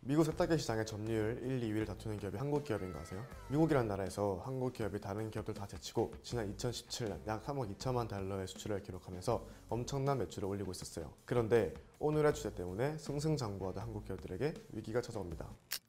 미국 세탁기 시장의 점유율 1, 2위를 다투는 기업이 한국 기업인 거 아세요? 미국이란 나라에서 한국 기업이 다른 기업들 다 제치고 지난 2017년 약 3억 2천만 달러의 수출을 기록하면서 엄청난 매출을 올리고 있었어요. 그런데 오늘의 주제 때문에 승승장구하던 한국 기업들에게 위기가 찾아옵니다.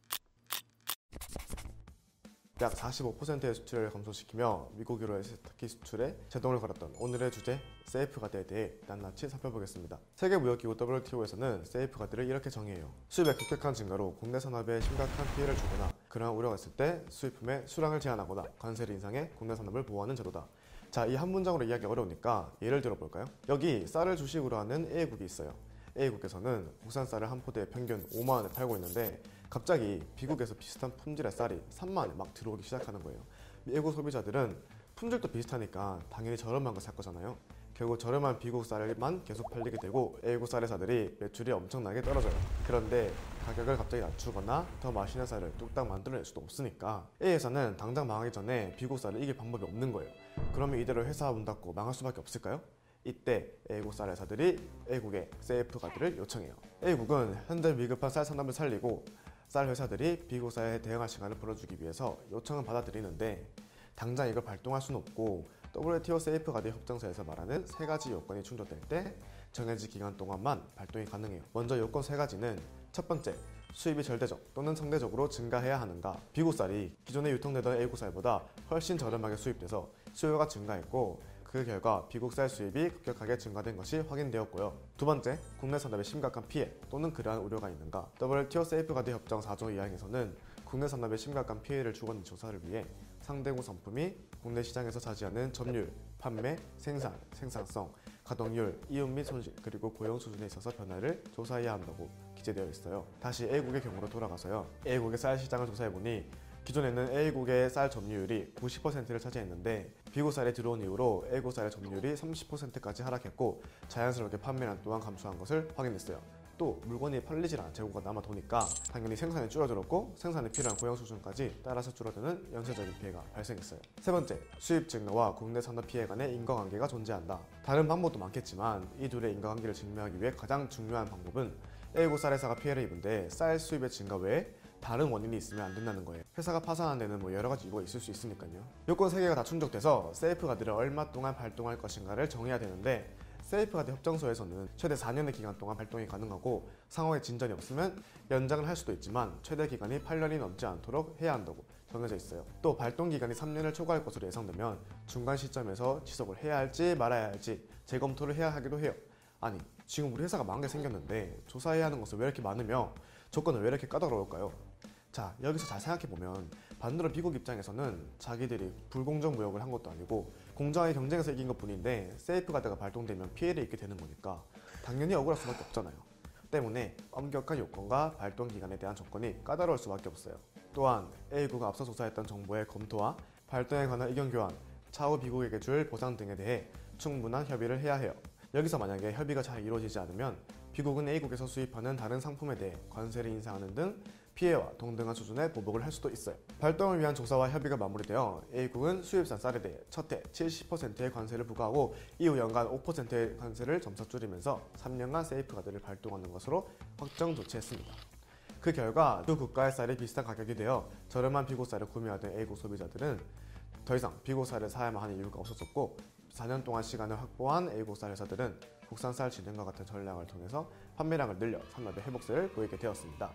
약 45%의 수출을 감소시키며 미국 유로의 세탁기 수출에 제동을 걸었던 오늘의 주제 세이프가드에 대해 낱낱이 살펴보겠습니다. 세계무역기구 WTO에서는 세이프가드를 이렇게 정의해요. 수입의 급격한 증가로 국내 산업에 심각한 피해를 주거나 그러한 우려가 있을 때 수입품의 수량을 제한하거나 관세를 인상해 국내 산업을 보호하는 제도다. 자, 이 한 문장으로 이해하기 어려우니까 예를 들어볼까요? 여기 쌀을 주식으로 하는 A국이 있어요. A국에서는 국산 쌀을 한 포대에 평균 5만 원에 팔고 있는데 갑자기 B국에서 비슷한 품질의 쌀이 3만 원에 막 들어오기 시작하는 거예요. 미국 소비자들은 품질도 비슷하니까 당연히 저렴한 거 살 거잖아요. 결국 저렴한 B국 쌀만 계속 팔리게 되고 A국 쌀의 사들이 매출이 엄청나게 떨어져요. 그런데 가격을 갑자기 낮추거나 더 맛있는 쌀을 뚝딱 만들어낼 수도 없으니까 A회사는 당장 망하기 전에 B국 쌀을 이길 방법이 없는 거예요. 그러면 이대로 회사 문 닫고 망할 수밖에 없을까요? 이때 A국 쌀 회사들이 A국에 세이프가드를 요청해요. A국은 현재 위급한 쌀 산업을 살리고 쌀 회사들이 B국 쌀에 대응할 시간을 벌어주기 위해서 요청은 받아들이는데 당장 이걸 발동할 수는 없고 WTO 세이프가드 협정서에서 말하는 세 가지 요건이 충족될 때 정해진 기간 동안만 발동이 가능해요. 먼저 요건 세 가지는 첫 번째, 수입이 절대적 또는 상대적으로 증가해야 하는가. B국 쌀이 기존에 유통되던 A국 쌀보다 훨씬 저렴하게 수입돼서 수요가 증가했고 그 결과 B국 쌀 수입이 급격하게 증가된 것이 확인되었고요. 두 번째, 국내 산업에 심각한 피해 또는 그러한 우려가 있는가. WTO 세이프가드 협정 4조 2항에서는 국내 산업에 심각한 피해를 주었는 조사를 위해 상대국 상품이 국내 시장에서 차지하는 점유율, 판매, 생산, 생산성, 가동률, 이윤 및 손실, 그리고 고용 수준에 있어서 변화를 조사해야 한다고 기재되어 있어요. 다시 A국의 경우로 돌아가서요. A국의 쌀 시장을 조사해보니 기존에는 A국의 쌀 점유율이 90%를 차지했는데 B국 쌀이 들어온 이후로 A국 쌀의 점유율이 30%까지 하락했고 자연스럽게 판매량 또한 감소한 것을 확인했어요. 또 물건이 팔리질 않은 재고가 남아 도니까 당연히 생산이 줄어들었고 생산에 필요한 고용 수준까지 따라서 줄어드는 연쇄적인 피해가 발생했어요. 세 번째, 수입 증가와 국내 산업 피해 간의 인과관계가 존재한다. 다른 방법도 많겠지만 이 둘의 인과관계를 증명하기 위해 가장 중요한 방법은 A국 쌀 회사가 피해를 입은데 쌀 수입의 증가 외에 다른 원인이 있으면 안 된다는 거예요. 회사가 파산한 데는 여러 가지 이유가 있을 수 있으니까요. 요건 3개가 다 충족돼서 세이프가드를 얼마 동안 발동할 것인가를 정해야 되는데 세이프가드 협정서에서는 최대 4년의 기간 동안 발동이 가능하고 상황에 진전이 없으면 연장을 할 수도 있지만 최대 기간이 8년이 넘지 않도록 해야 한다고 정해져 있어요. 또 발동 기간이 3년을 초과할 것으로 예상되면 중간 시점에서 지속을 해야 할지 말아야 할지 재검토를 해야 하기도 해요. 아니, 지금 우리 회사가 망한 게 생겼는데 조사해야 하는 것은 왜 이렇게 많으며 조건은 왜 이렇게 까다로울까요? 자, 여기서 잘 생각해보면 반대로 미국 입장에서는 자기들이 불공정 무역을 한 것도 아니고 공정하게 경쟁에서 이긴 것 뿐인데 세이프가드가 발동되면 피해를 입게 되는 거니까 당연히 억울할 수밖에 없잖아요. 때문에 엄격한 요건과 발동 기간에 대한 조건이 까다로울 수밖에 없어요. 또한 A국가 앞서 조사했던 정보의 검토와 발동에 관한 의견 교환, 차후 B국에게 줄 보상 등에 대해 충분한 협의를 해야 해요. 여기서 만약에 협의가 잘 이루어지지 않으면 B국은 A국에서 수입하는 다른 상품에 대해 관세를 인상하는 등 피해와 동등한 수준의 보복을 할 수도 있어요. 발동을 위한 조사와 협의가 마무리되어 A국은 수입산 쌀에 대해 첫 해 70%의 관세를 부과하고 이후 연간 5%의 관세를 점차 줄이면서 3년간 세이프가드를 발동하는 것으로 확정 조치했습니다. 그 결과 두 국가의 쌀이 비슷한 가격이 되어 저렴한 B국 쌀을 구매하던 A국 소비자들은 더 이상 B국 쌀을 사야만 하는 이유가 없었고 4년 동안 시간을 확보한 A국 쌀 회사들은 국산 쌀 진흥과 같은 전략을 통해서 판매량을 늘려 산업의 회복세를 보이게 되었습니다.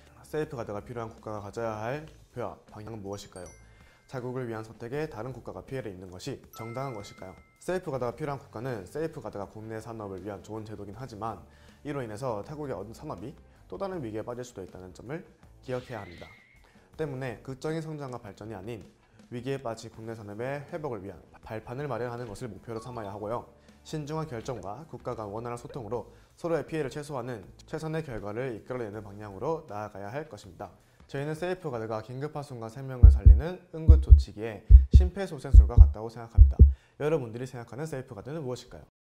세이프가드가 필요한 국가가 가져야 할 목표와 방향은 무엇일까요? 자국을 위한 선택에 다른 국가가 피해를 입는 것이 정당한 것일까요? 세이프가드가 필요한 국가는 세이프가드가 국내 산업을 위한 좋은 제도긴 하지만 이로 인해서 타국의 어느 산업이 또 다른 위기에 빠질 수도 있다는 점을 기억해야 합니다. 때문에 극적인 성장과 발전이 아닌 위기에 빠진 국내 산업의 회복을 위한 발판을 마련하는 것을 목표로 삼아야 하고요. 신중한 결정과 국가 간 원활한 소통으로 서로의 피해를 최소화하는 최선의 결과를 이끌어내는 방향으로 나아가야 할 것입니다. 저희는 세이프가드가 긴급한 순간 생명을 살리는 응급조치기에 심폐소생술과 같다고 생각합니다. 여러분들이 생각하는 세이프가드는 무엇일까요?